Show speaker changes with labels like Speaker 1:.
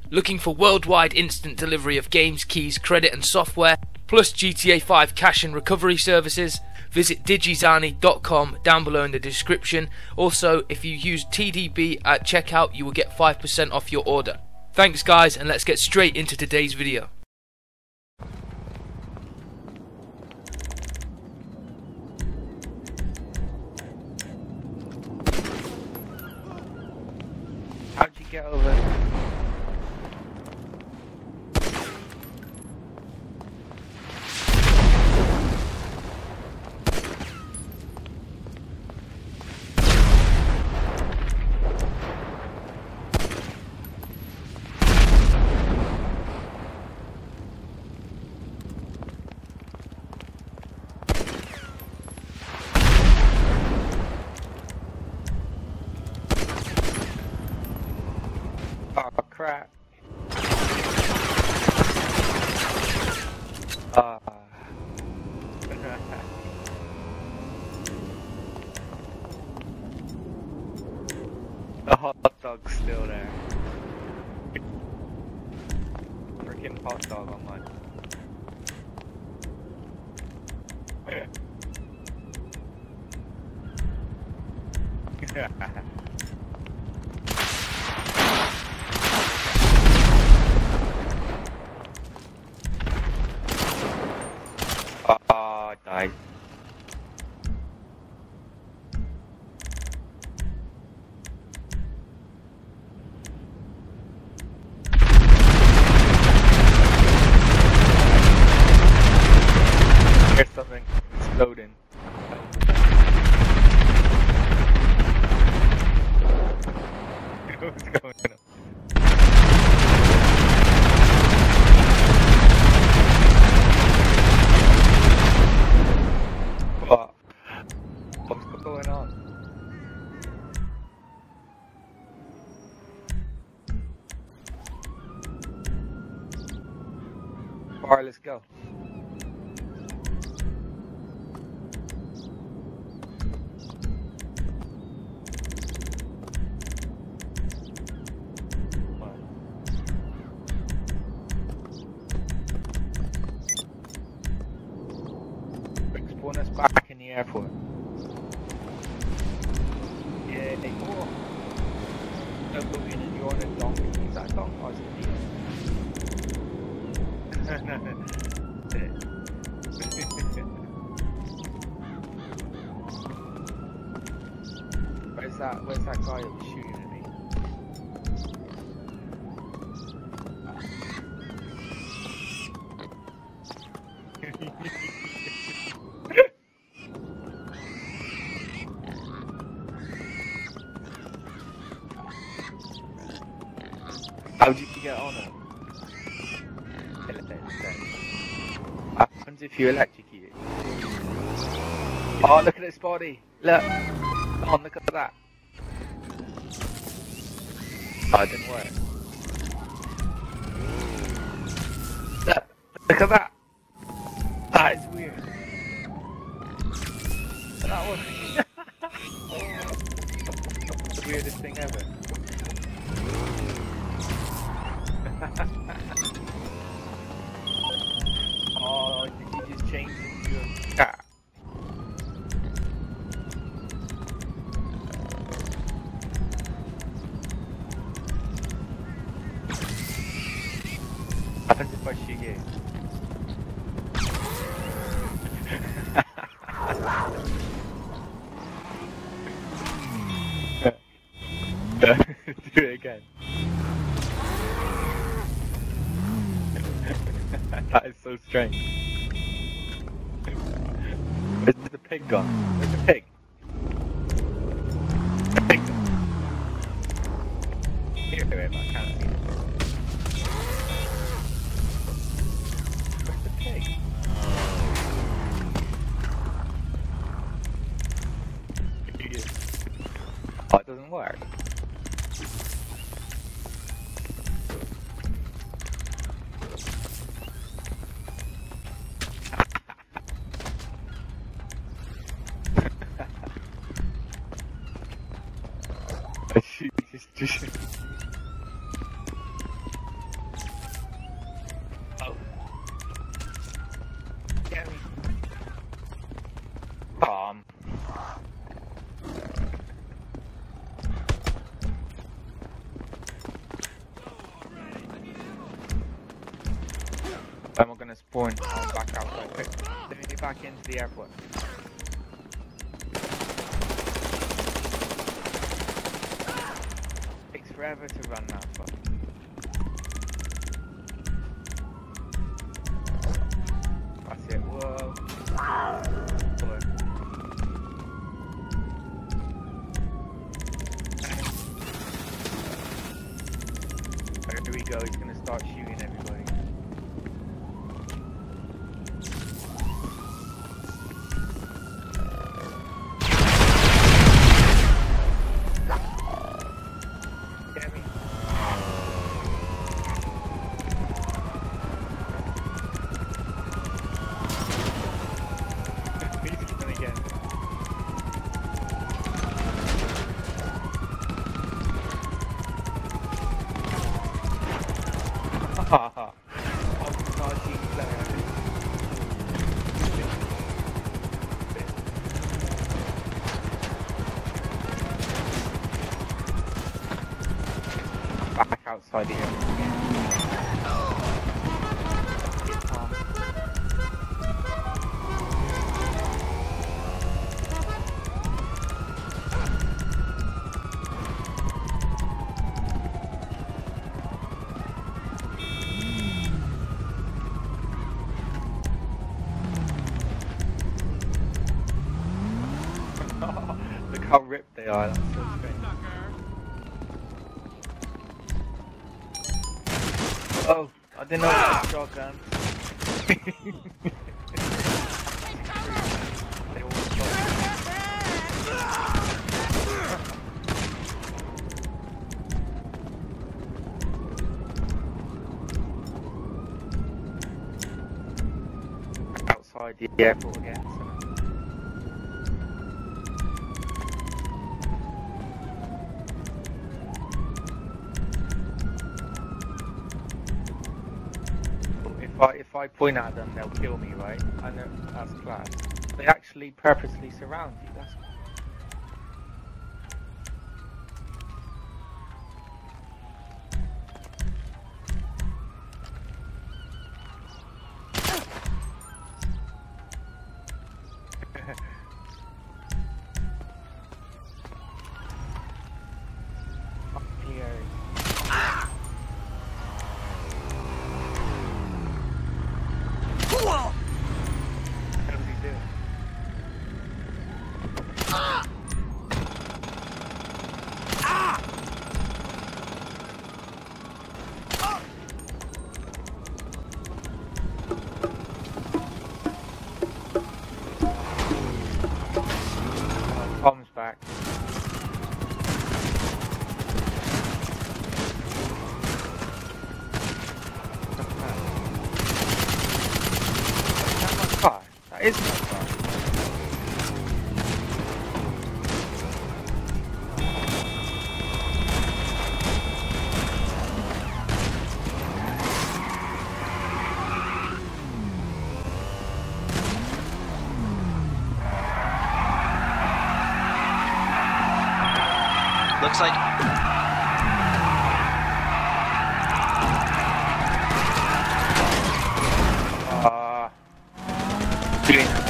Speaker 1: Looking for worldwide instant delivery of games, keys, credit and software, plus GTA 5 cash and recovery services? Visit digizani.com down below in the description. Also, if you use TDB at checkout, you will get 5% off your order. Thanks guys, and let's get straight into today's video.
Speaker 2: How'd you get over? Oh crap. The hot dog's still there. Freaking hot dog on mine. Oh, I died. There's something exploding. What's going on? What? What's going on? Alright, let's go. Spawn us back in the airport. Yeah, they go. Don't go in and you're on a donkey. Is that a donkey? Oh, it's a deer. Where's that guy that was shooting at me? How did you get on it? What happens if you electrocute it? Oh, look at its body! Look! Oh, look at that! Oh, it didn't work. Look at that! That is weird. That was the weirdest thing ever. Oh, did you just change into a cat? Happens if I shoot you. Do it again. That is so strange. Where's the pig gone? Where's the pig? The pig gone. Here, I can't see it. Where's the pig? Oh, it doesn't work. I'm gonna spawn back out right quick. Let me get back into the airport. Takes forever to run that far. That's it. Whoa. Boy. Here we go. He's gonna start shooting everybody. Get me. He's coming again. Haha. I'm not a team player. Back outside here. Look how ripped they are. That's so strange. Oh, I didn't know that was a shotgun. They all shot. Outside the airport again. So. If I point at them, they'll kill me, right? I know that's class. They actually purposely surround you. That's here. What does he do? Tom's back. That is not far.
Speaker 3: Looks like
Speaker 2: Feeling